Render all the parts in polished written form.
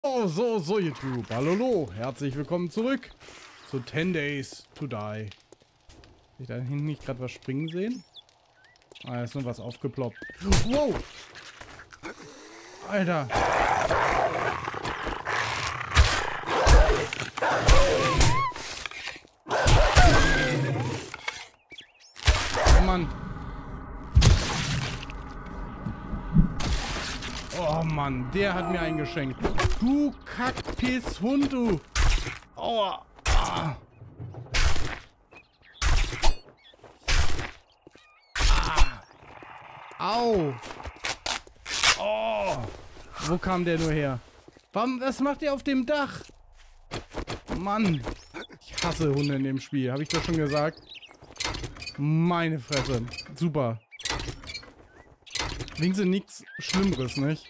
So, YouTube. Hallo, herzlich willkommen zurück zu 10 Days to Die. Hab ich da hinten nicht gerade was springen sehen? Ah, da ist nur was aufgeploppt. Wow! Alter! Oh Mann! Oh Mann, der hat mir eingeschenkt. Du Kackpiss-Hund, du! Aua! Ah. Ah. Au! Oh! Wo kam der nur her? Was macht der auf dem Dach? Mann! Ich hasse Hunde in dem Spiel. Habe ich das schon gesagt? Meine Fresse. Super. Wenigstens nichts Schlimmeres, nicht?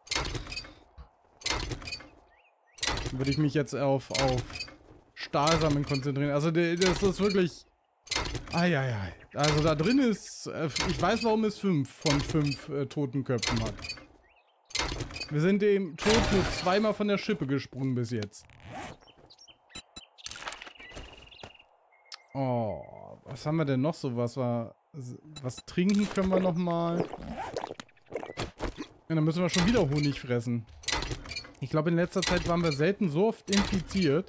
Würde ich mich jetzt auf Stahlsammeln konzentrieren. Also das ist wirklich... Eieiei. Also da drin ist... Ich weiß, warum es 5 von 5 toten Köpfen hat. Wir sind dem Tod nur zweimal von der Schippe gesprungen bis jetzt. Oh, was haben wir denn noch so? Was trinken können wir nochmal? Ja, dann müssen wir schon wieder Honig fressen. Ich glaube, in letzter Zeit waren wir selten so oft infiziert.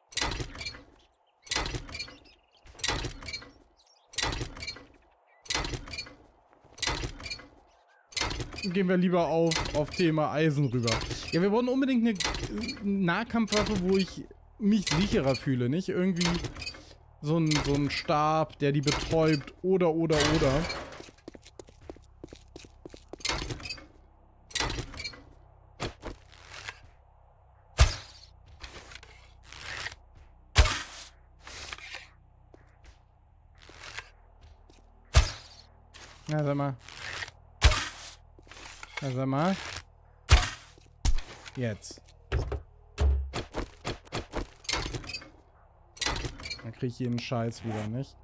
Gehen wir lieber auf Thema Eisen rüber. Ja, wir wollen unbedingt eine Nahkampfwaffe, wo ich mich sicherer fühle, nicht? Irgendwie so ein Stab, der die betäubt oder. Ja, sag mal. Ja, sag mal. Jetzt. Dann kriege ich jeden Scheiß wieder, nicht?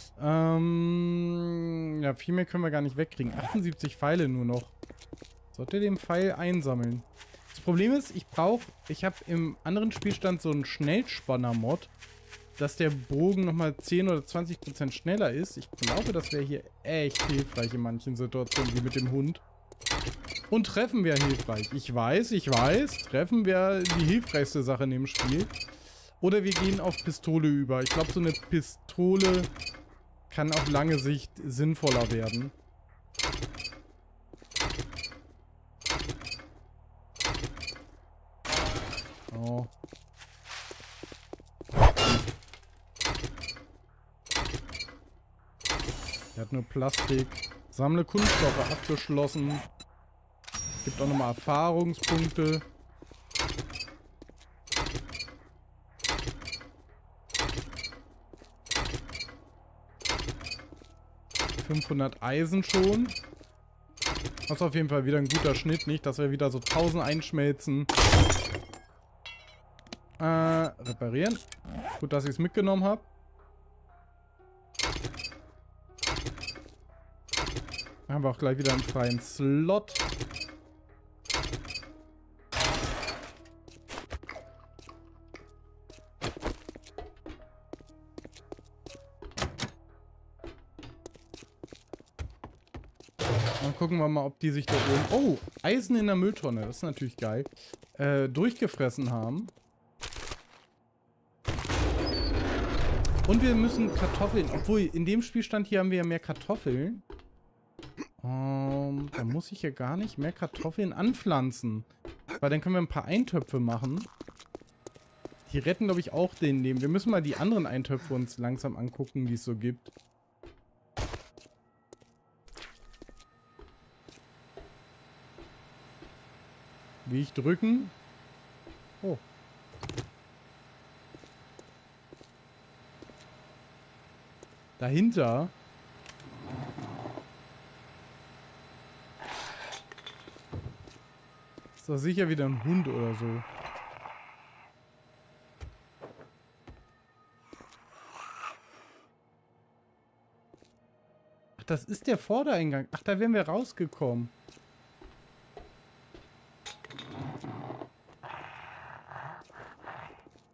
Ja, viel mehr können wir gar nicht wegkriegen. 78 Pfeile nur noch. Sollte den Pfeil einsammeln. Das Problem ist, ich habe im anderen Spielstand so einen Schnellspanner-Mod, dass der Bogen nochmal 10 oder 20% schneller ist. Ich glaube, das wäre hier echt hilfreich in manchen Situationen, wie mit dem Hund. Und Treffen wäre hilfreich. Ich weiß. Treffen wäre die hilfreichste Sache in dem Spiel. Oder wir gehen auf Pistole über. Ich glaube, so eine Pistole kann auf lange Sicht sinnvoller werden. Oh. Er hat nur Plastik. Sammle Kunststoffe abgeschlossen. Gibt auch nochmal Erfahrungspunkte. $500 Eisen schon. Das ist auf jeden Fall wieder ein guter Schnitt, nicht? Dass wir wieder so 1000 einschmelzen. Reparieren. Gut, dass ich es mitgenommen habe. Haben wir auch gleich wieder einen freien Slot. Dann gucken wir mal, ob die sich da oben... Oh, Eisen in der Mülltonne. Das ist natürlich geil. Durchgefressen haben. Und wir müssen Kartoffeln... Obwohl, in dem Spielstand hier haben wir ja mehr Kartoffeln. Da muss ich ja gar nicht mehr Kartoffeln anpflanzen. Weil dann können wir ein paar Eintöpfe machen. Die retten, glaube ich, auch den Leben. Wir müssen mal die anderen Eintöpfe uns langsam angucken, die es so gibt. Wie ich drücken? Oh. Dahinter. Ist doch sicher wieder ein Hund oder so. Ach, das ist der Vordereingang. Ach, da wären wir rausgekommen.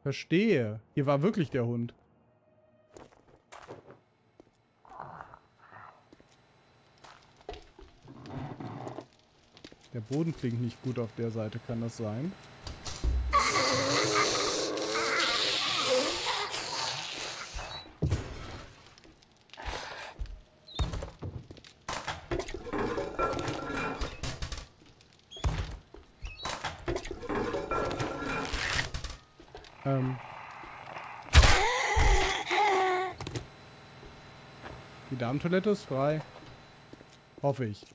Verstehe. Hier war wirklich der Hund. Der Boden klingt nicht gut auf der Seite, kann das sein? Die Damentoilette ist frei. Hoffe ich.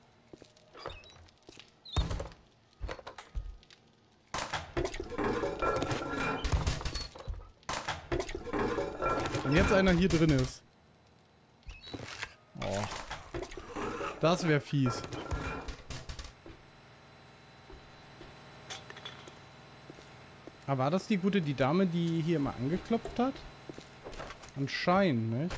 Wenn jetzt einer hier drin ist. Oh. Das wäre fies. Aber war das die Dame, die hier immer angeklopft hat? Anscheinend, ne?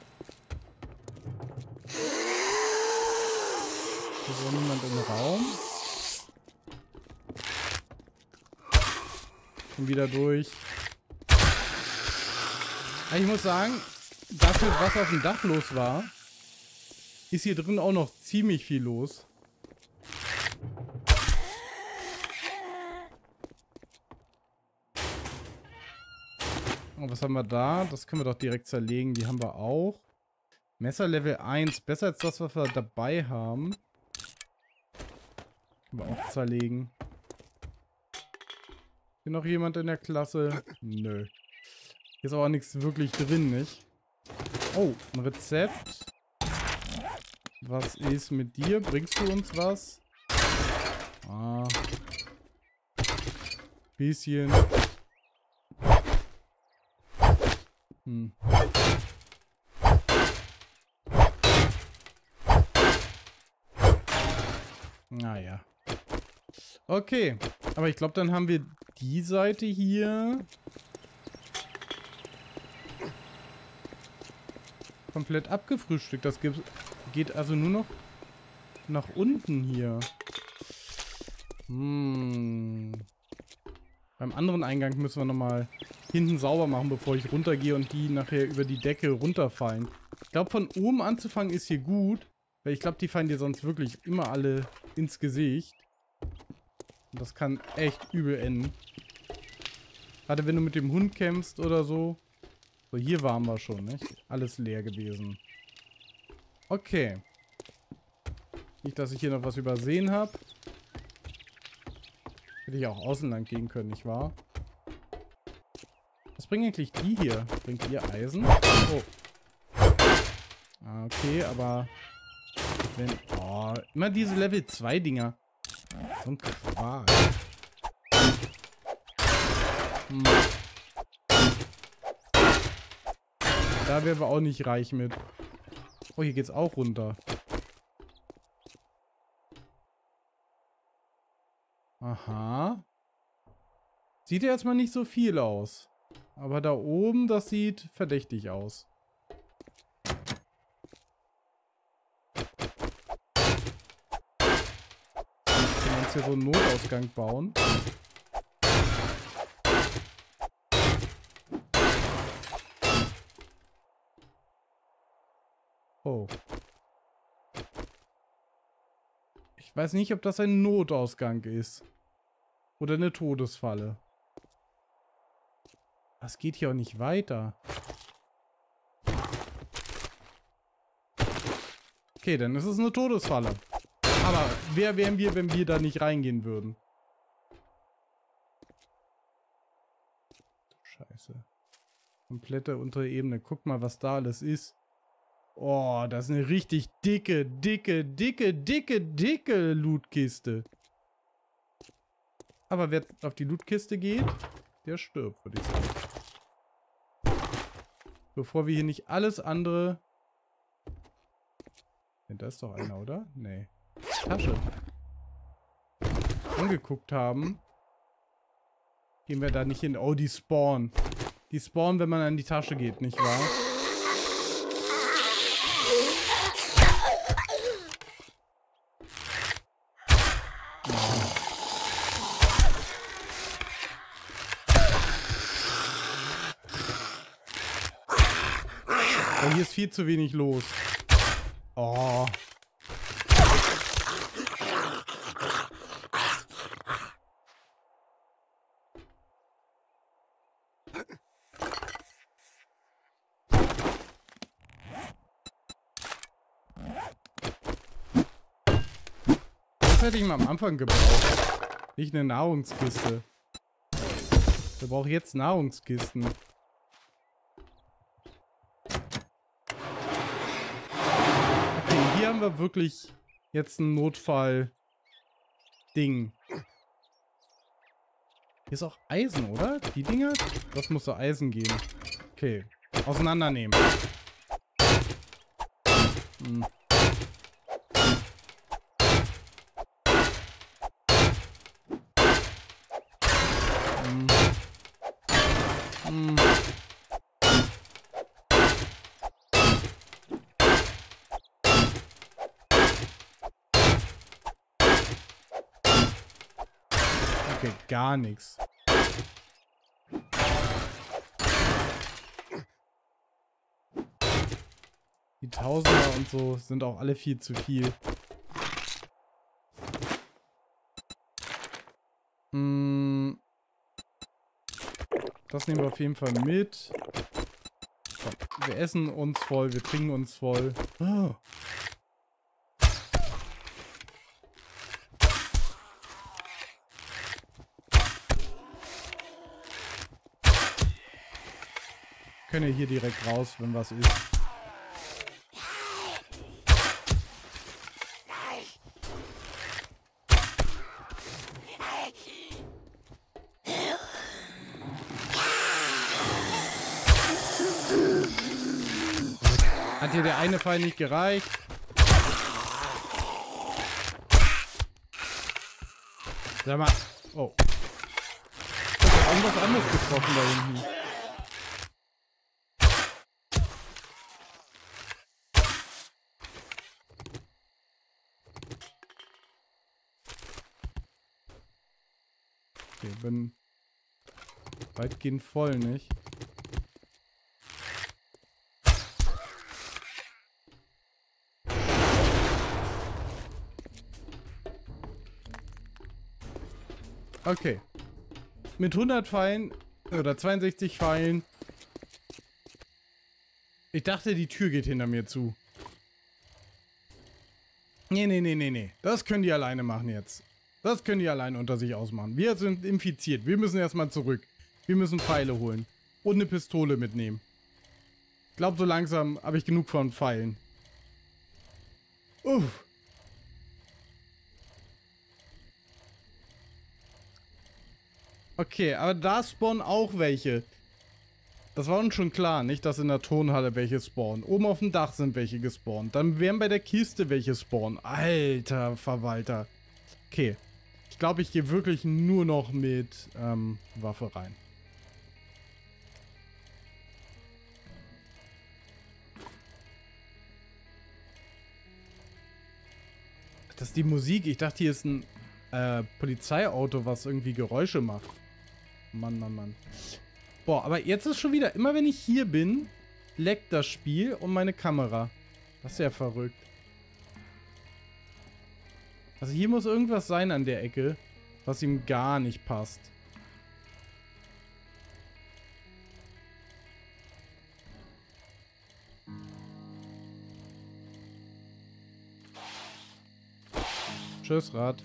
Hier ist auch niemand im Raum. Und wieder durch. Aber ich muss sagen, dafür, was auf dem Dach los war, ist hier drin auch noch ziemlich viel los. Und was haben wir da? Das können wir doch direkt zerlegen. Die haben wir auch. Messer Level 1. Besser als das, was wir dabei haben. Können wir auch zerlegen. Hier noch jemand in der Klasse? Nö. Hier ist aber auch nichts wirklich drin, nicht? Oh, ein Rezept. Was ist mit dir? Bringst du uns was? Ah. Bisschen. Naja. Okay. Aber ich glaube, dann haben wir die Seite hier komplett abgefrühstückt. Das geht also nur noch nach unten hier. Beim anderen Eingang müssen wir nochmal hinten sauber machen, bevor ich runtergehe und die nachher über die Decke runterfallen. Ich glaube, von oben anzufangen ist hier gut, weil ich glaube, die fallen dir sonst wirklich immer alle ins Gesicht. Und das kann echt übel enden. Gerade wenn du mit dem Hund kämpfst oder so. So, hier waren wir schon, nicht? Alles leer gewesen. Okay. Nicht, dass ich hier noch was übersehen habe. Hätte ich auch außen lang gehen können, nicht wahr? Was bringen eigentlich die hier? Bringt ihr Eisen? Oh. Ah, okay, aber wenn... Oh, immer diese Level 2 Dinger. So ein Quark. Da wären wir auch nicht reich mit. Oh, hier geht's auch runter. Aha. Sieht ja erstmal nicht so viel aus. Aber da oben, das sieht verdächtig aus. Können wir uns hier so einen Notausgang bauen. Oh. Ich weiß nicht, ob das ein Notausgang ist. Oder eine Todesfalle. Das geht hier auch nicht weiter. Okay, dann ist es eine Todesfalle. Aber wer wären wir, wenn wir da nicht reingehen würden? Scheiße. Komplette untere Ebene. Guck mal, was da alles ist. Oh, das ist eine richtig dicke Lootkiste. Aber wer auf die Lootkiste geht, der stirbt, würde ich sagen. Bevor wir hier nicht alles andere... Ja, da ist doch einer, oder? Nee. Tasche. Angeguckt haben. Gehen wir da nicht hin. Oh, die spawnen. Die spawnen, wenn man an die Tasche geht, nicht wahr? Oh, hier ist viel zu wenig los. Oh. Das hätte ich mal am Anfang gebraucht. Nicht eine Nahrungskiste. Wir brauchen jetzt Nahrungskisten. Okay, hier haben wir wirklich jetzt ein Notfall-Ding. Hier ist auch Eisen, oder? Die Dinger? Das muss so Eisen geben. Okay. Auseinandernehmen. Hm. Okay, gar nichts. Die Tausender und so sind auch alle viel zu viel. Das nehmen wir auf jeden Fall mit. So, wir essen uns voll, wir trinken uns voll. Oh. Können ja hier direkt raus, wenn was ist. Hat hier der eine Pfeil nicht gereicht? Sag mal. Oh. Ich hab irgendwas anderes getroffen da hinten. Okay, bin weitgehend voll, nicht? Okay. Mit 100 Pfeilen oder 62 Pfeilen. Ich dachte, die Tür geht hinter mir zu. Nee. Das können die alleine machen jetzt. Das können die alleine unter sich ausmachen. Wir sind infiziert. Wir müssen erstmal zurück. Wir müssen Pfeile holen. Und eine Pistole mitnehmen. Ich glaube, so langsam habe ich genug von Pfeilen. Uff. Okay, aber da spawnen auch welche. Das war uns schon klar, nicht, dass in der Turnhalle welche spawnen. Oben auf dem Dach sind welche gespawnt. Dann werden bei der Kiste welche spawnen. Alter Verwalter. Okay. Ich glaube, ich gehe wirklich nur noch mit Waffe rein. Das ist die Musik. Ich dachte, hier ist ein Polizeiauto, was irgendwie Geräusche macht. Mann. Boah, aber jetzt ist schon wieder, immer wenn ich hier bin, leckt das Spiel und meine Kamera. Das ist ja verrückt. Also hier muss irgendwas sein an der Ecke, was ihm gar nicht passt. Tschüss, Rad.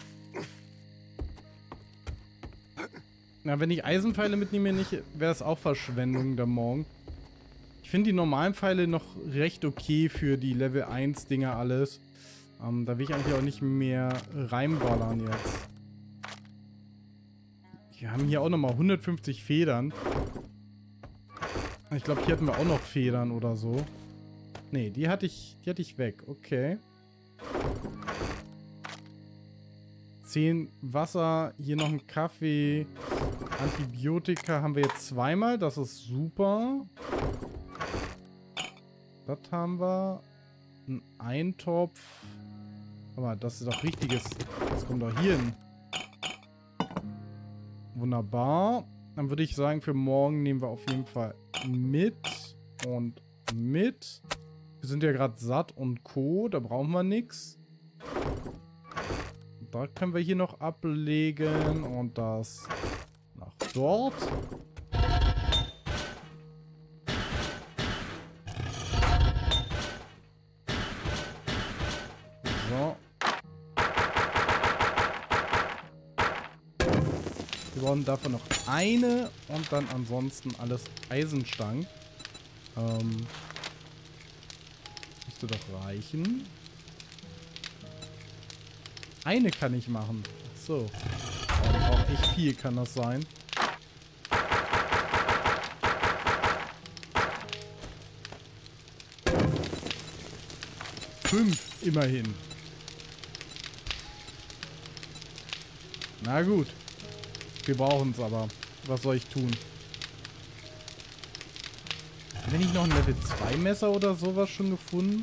Na, wenn ich Eisenpfeile mitnehme, nicht, wäre es auch Verschwendung da morgen. Ich finde die normalen Pfeile noch recht okay für die Level 1 Dinger alles. Da will ich eigentlich auch nicht mehr reinballern jetzt. Wir haben hier auch nochmal 150 Federn. Ich glaube, hier hatten wir auch noch Federn oder so. Nee, die hatte ich weg. Okay. 10 Wasser, hier noch ein Kaffee. Antibiotika haben wir jetzt zweimal, das ist super. Das haben wir. Ein Eintopf. Aber das ist doch richtiges. Das kommt doch hier hin. Wunderbar. Dann würde ich sagen, für morgen nehmen wir auf jeden Fall mit. Und mit. Wir sind ja gerade satt und Co. Da brauchen wir nichts. Da können wir hier noch ablegen und das nach dort. So. Wir brauchen davon noch eine und dann ansonsten alles Eisenstangen. Müsste doch reichen. Eine kann ich machen. Ach so. Aber auch echt viel kann das sein. 5 immerhin. Na gut. Wir brauchen es aber. Was soll ich tun? Haben wir nicht noch ein Level 2 Messer oder sowas schon gefunden?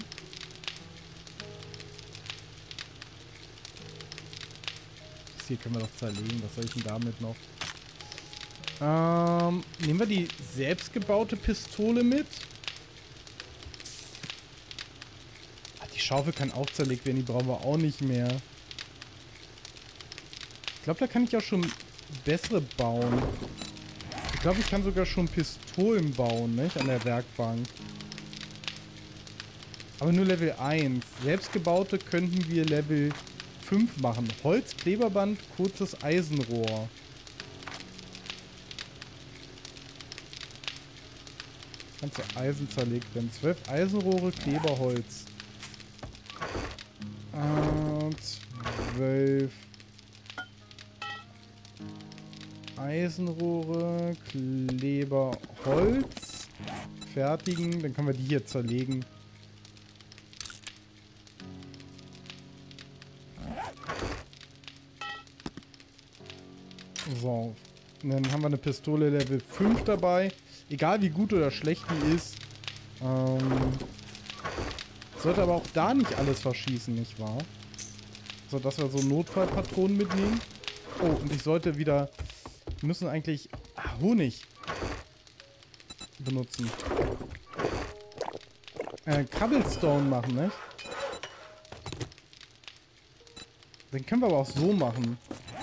Das hier können wir doch zerlegen. Was soll ich denn damit noch? Nehmen wir die selbstgebaute Pistole mit? Ach, die Schaufel kann auch zerlegt werden. Die brauchen wir auch nicht mehr. Ich glaube, da kann ich auch schon bessere bauen. Ich glaube, ich kann sogar schon Pistolen bauen, nicht? An der Werkbank. Aber nur Level 1. Selbstgebaute könnten wir Level 5 machen. Holz, Kleberband, kurzes Eisenrohr. Kannst du Eisen zerlegt werden. 12 Eisenrohre, Kleberholz. 12 Eisenrohre, Kleberholz. Fertigen. Dann können wir die hier zerlegen. So. Und dann haben wir eine Pistole Level 5 dabei. Egal wie gut oder schlecht die ist. Sollte aber auch da nicht alles verschießen, nicht wahr? So, dass wir so Notfallpatronen mitnehmen. Oh, und ich sollte wieder... Wir müssen eigentlich Honig benutzen. Cobblestone machen, ne? Den können wir aber auch so machen.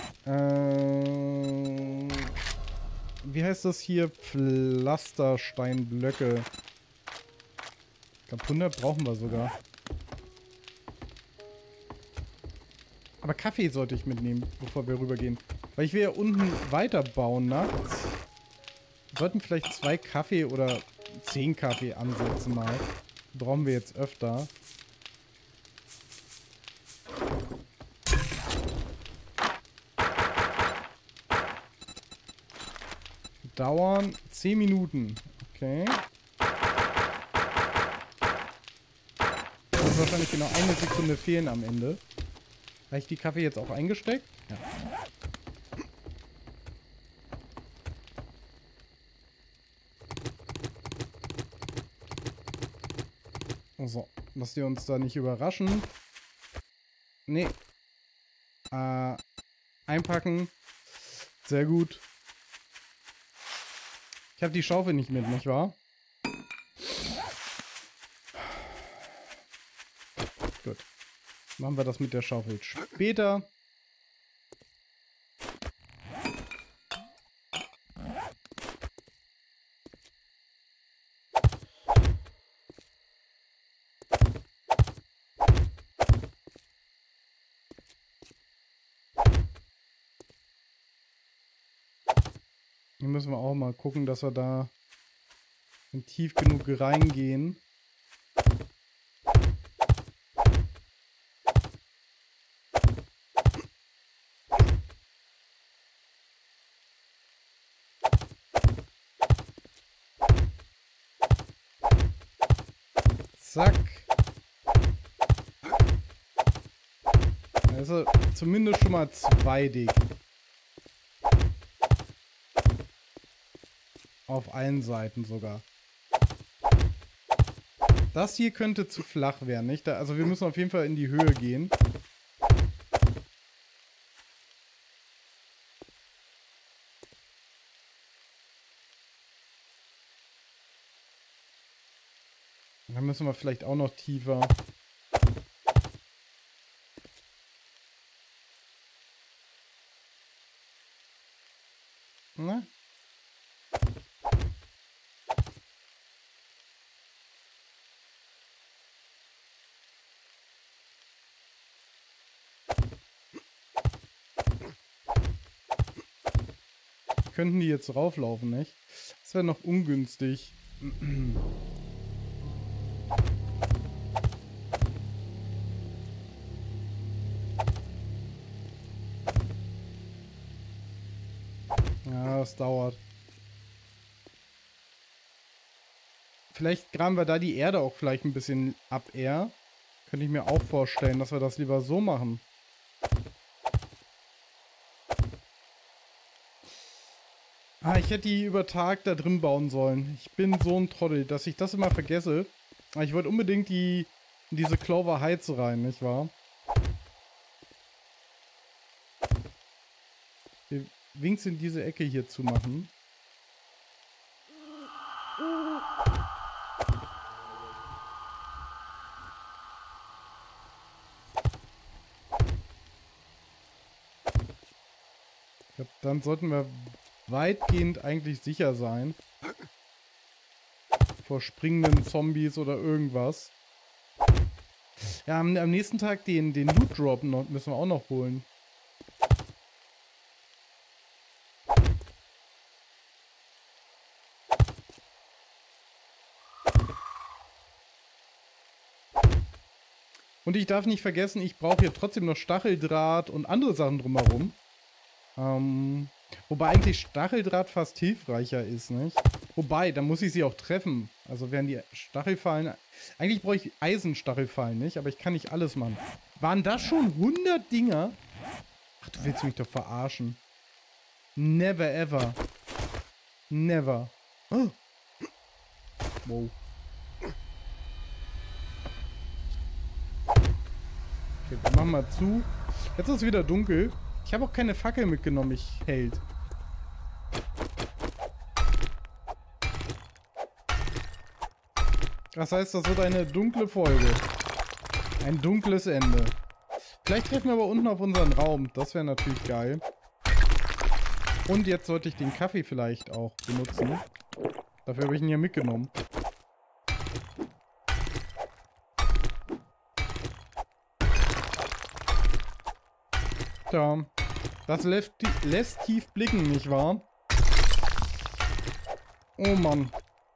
Wie heißt das hier? Pflastersteinblöcke. Ich glaube 100 brauchen wir sogar. Aber Kaffee sollte ich mitnehmen, bevor wir rübergehen. Weil ich will ja unten weiterbauen nachts. Wir sollten vielleicht 2 Kaffee oder 10 Kaffee ansetzen mal. Die brauchen wir jetzt öfter. Dauern 10 Minuten. Okay. Das wird wahrscheinlich genau 1 Sekunde fehlen am Ende. Habe ich die Kaffee jetzt auch eingesteckt? Ja. So, lasst ihr uns da nicht überraschen. Nee. Einpacken. Sehr gut. Ich habe die Schaufel nicht mit, nicht wahr? Gut. Machen wir das mit der Schaufel später. Hier müssen wir auch mal gucken, dass wir da tief genug reingehen. Zack. Also zumindest schon mal 2 dick. Auf allen Seiten sogar. Das hier könnte zu flach werden, nicht? Also wir müssen auf jeden Fall in die Höhe gehen. Dann müssen wir vielleicht auch noch tiefer. Na? Könnten die jetzt rauflaufen, nicht? Das wäre noch ungünstig. Ja, das dauert. Vielleicht graben wir da die Erde auch vielleicht ein bisschen ab eher. Könnte ich mir auch vorstellen, dass wir das lieber so machen. Ah, ich hätte die über Tag da drin bauen sollen. Ich bin so ein Trottel, dass ich das immer vergesse. Aber ich wollte unbedingt in diese Clover Heights rein, nicht wahr? Wir wenigstens in diese Ecke hier zu machen. Ich glaub, dann sollten wir weitgehend eigentlich sicher sein. Vor springenden Zombies oder irgendwas. Ja, am nächsten Tag den Loot Drop müssen wir auch noch holen. Und ich darf nicht vergessen, ich brauche hier trotzdem noch Stacheldraht und andere Sachen drumherum. Wobei eigentlich Stacheldraht fast hilfreicher ist, nicht? Wobei, da muss ich sie auch treffen. Also werden die Stachelfallen... Eigentlich brauche ich Eisenstachelfallen, nicht? Aber ich kann nicht alles machen. Waren das schon 100 Dinger? Ach, du willst mich doch verarschen. Never ever. Never. Oh. Wow. Okay, wir machen mal zu. Jetzt ist es wieder dunkel. Ich habe auch keine Fackel mitgenommen, ich Held. Das heißt, das wird eine dunkle Folge. Ein dunkles Ende. Vielleicht treffen wir aber unten auf unseren Raum. Das wäre natürlich geil. Und jetzt sollte ich den Kaffee vielleicht auch benutzen. Dafür habe ich ihn ja mitgenommen. Tja, das lässt tief blicken, nicht wahr? Oh Mann.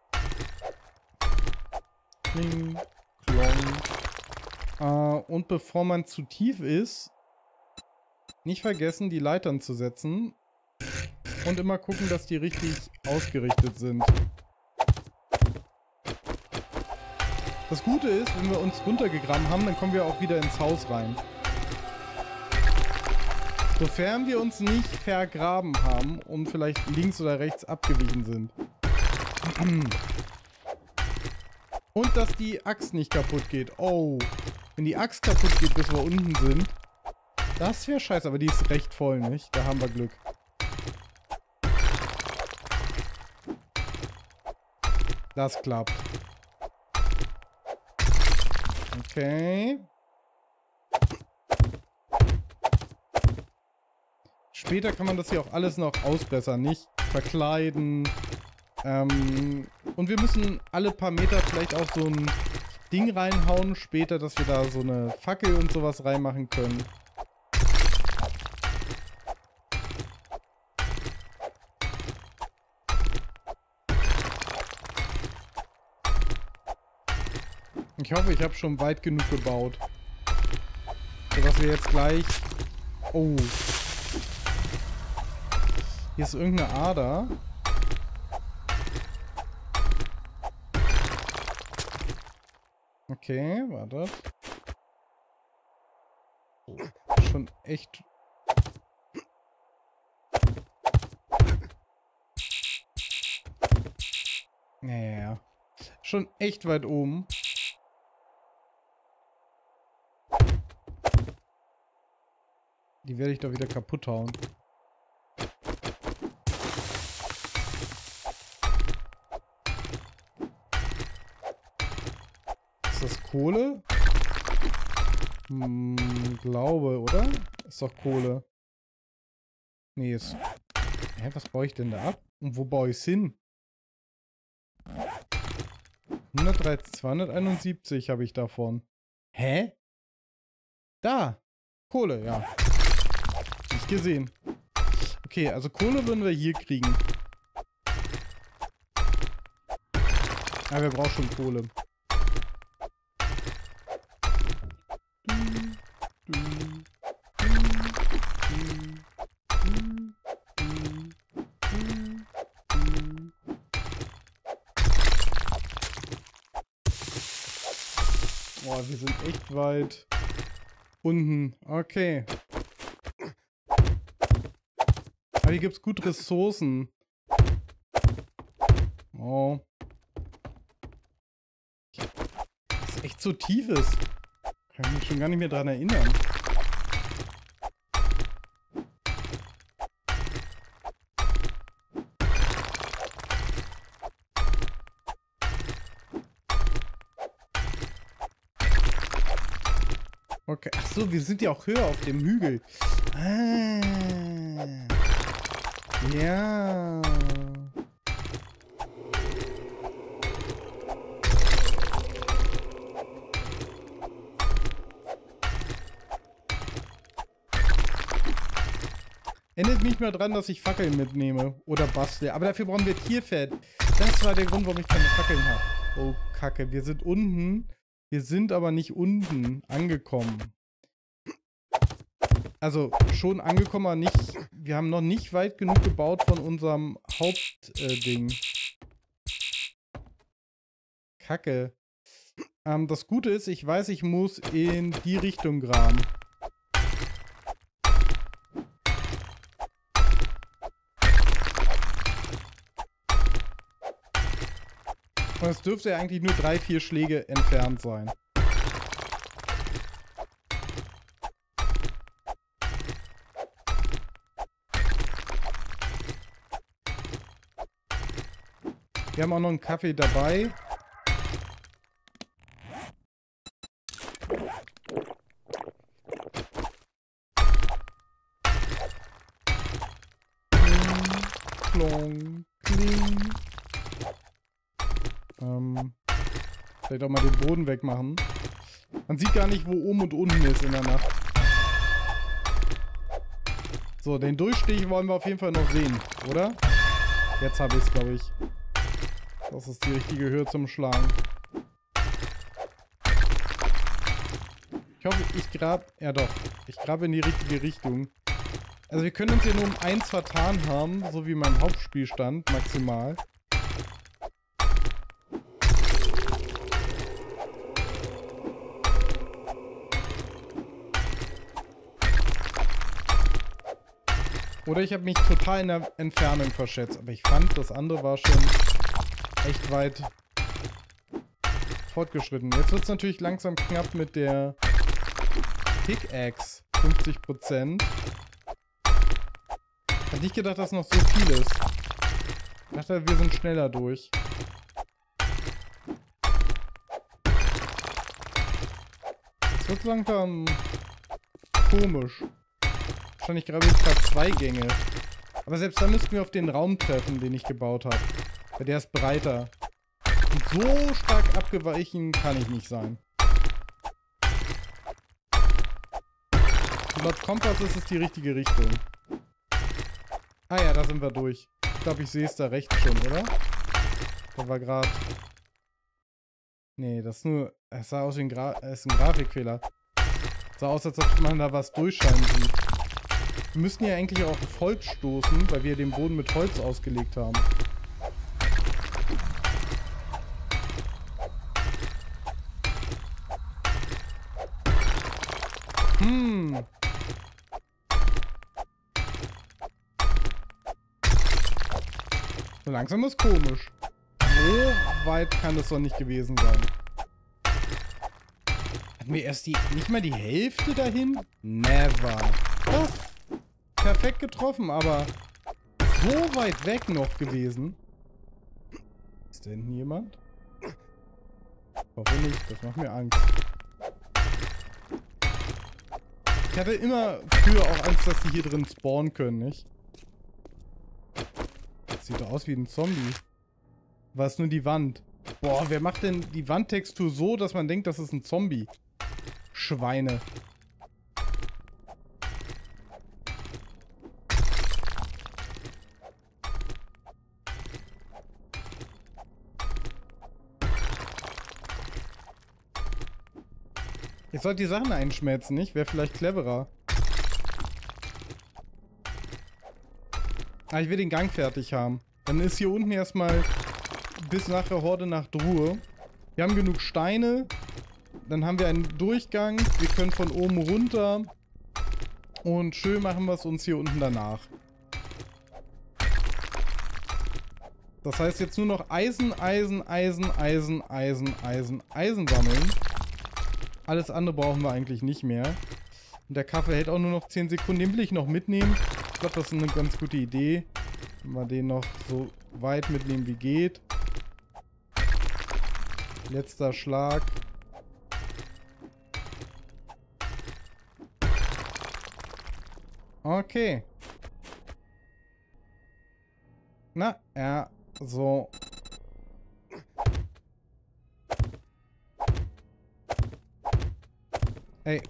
Kling, klong. Und bevor man zu tief ist, nicht vergessen, die Leitern zu setzen. Und immer gucken, dass die richtig ausgerichtet sind. Das Gute ist, wenn wir uns runtergegraben haben, dann kommen wir auch wieder ins Haus rein. Sofern wir uns nicht vergraben haben und vielleicht links oder rechts abgewichen sind. Und dass die Axt nicht kaputt geht. Oh, wenn die Axt kaputt geht, bis wir unten sind, das wäre scheiße. Aber die ist recht voll, nicht? Da haben wir Glück. Das klappt. Okay. Später kann man das hier auch alles noch ausbessern, nicht verkleiden. Und wir müssen alle paar Meter vielleicht auch so ein Ding reinhauen später, dass wir da so eine Fackel und sowas reinmachen können. Ich hoffe, ich habe schon weit genug gebaut. So dass wir jetzt gleich... Oh. Hier ist irgendeine Ader. Okay, warte. Oh, schon echt... Naja. Schon echt weit oben. Die werde ich doch wieder kaputt hauen. Ist das Kohle? Glaube, oder? Ist doch Kohle. Nee, ist... Hä, was baue ich denn da ab? Und wo baue ich es hin? 113, 271 habe ich davon. Hä? Da! Kohle, ja. Nicht gesehen. Okay, also Kohle würden wir hier kriegen. Ja, wir brauchen schon Kohle. Boah, wir sind echt weit unten. Okay. Aber hier gibt es gut Ressourcen. Oh. Das ist echt so tief ist. Kann ich mich schon gar nicht mehr dran erinnern. Okay, ach so, wir sind ja auch höher auf dem Hügel. Ah. Ja. Erinnert mich mal dran, dass ich Fackeln mitnehme oder bastle. Aber dafür brauchen wir Tierfett. Das war der Grund, warum ich keine Fackeln habe. Oh, Kacke. Wir sind unten. Wir sind aber nicht unten angekommen. Also schon angekommen, aber nicht. Wir haben noch nicht weit genug gebaut von unserem Hauptding. Kacke. Das Gute ist, ich weiß, ich muss in die Richtung graben. Und es dürfte ja eigentlich nur 3, 4 Schläge entfernt sein. Wir haben auch noch einen Kaffee dabei. Klong, kling. Vielleicht auch mal den Boden wegmachen. Man sieht gar nicht, wo oben und unten ist in der Nacht. So, den Durchstich wollen wir auf jeden Fall noch sehen, oder? Jetzt habe ich es, glaube ich. Das ist die richtige Höhe zum Schlagen. Ich hoffe, ich grab... Ja doch, ich grabe in die richtige Richtung. Also wir können uns hier nur um 1 vertan haben, so wie mein Hauptspielstand, maximal. Oder ich habe mich total in der Entfernung verschätzt. Aber ich fand, das andere war schon echt weit fortgeschritten. Jetzt wird es natürlich langsam knapp mit der Pickaxe. 50%. Hätte nicht gedacht, dass noch so viel ist. Ich dachte, wir sind schneller durch. Jetzt wird es langsam komisch. Wahrscheinlich grabe ich gerade 2 Gänge. Aber selbst dann müssten wir auf den Raum treffen, den ich gebaut habe. Weil der ist breiter. Und so stark abgeweichen kann ich nicht sein. Und laut Kompass ist es die richtige Richtung. Ah ja, da sind wir durch. Ich glaube, ich sehe es da rechts schon, oder? Da war gerade... Nee, das ist nur... Es sah aus wie ist ein Grafikfehler. Sah aus, als ob man da was durchscheinen sieht. Wir müssten ja eigentlich auch auf Holz stoßen, weil wir den Boden mit Holz ausgelegt haben. So langsam ist komisch. So weit kann das doch nicht gewesen sein. Hatten wir erst nicht mal die Hälfte dahin? Never. Oh, perfekt getroffen, aber so weit weg noch gewesen. Ist da hinten jemand? Hoffe nicht, das macht mir Angst. Ich hatte immer früher auch Angst, dass die hier drin spawnen können, nicht? Das sieht doch aus wie ein Zombie. War es nur die Wand? Boah, wer macht denn die Wandtextur so, dass man denkt, das ist ein Zombie? Schweine. Ich sollte die Sachen einschmelzen, nicht? Wäre vielleicht cleverer. Ah, ich will den Gang fertig haben. Dann ist hier unten erstmal bis nach der Horde Nacht Ruhe. Wir haben genug Steine. Dann haben wir einen Durchgang. Wir können von oben runter. Und schön machen wir es uns hier unten danach. Das heißt jetzt nur noch Eisen, Eisen, Eisen, Eisen, Eisen, Eisen, Eisen sammeln. Alles andere brauchen wir eigentlich nicht mehr. Und der Kaffee hält auch nur noch 10 Sekunden. Den will ich noch mitnehmen. Ich glaube, das ist eine ganz gute Idee. Wenn wir den noch so weit mitnehmen wie geht. Letzter Schlag. Okay. Na, ja, so. Ey.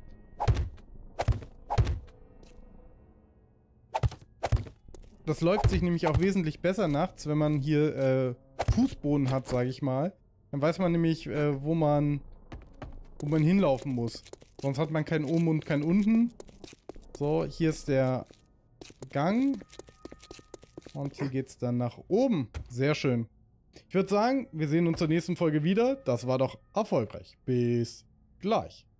Das läuft sich nämlich auch wesentlich besser nachts, wenn man hier Fußboden hat, sage ich mal. Dann weiß man nämlich, wo man hinlaufen muss. Sonst hat man kein Oben und kein Unten. So, hier ist der Gang. Und hier geht's dann nach oben. Sehr schön. Ich würde sagen, wir sehen uns zur nächsten Folge wieder. Das war doch erfolgreich. Bis gleich.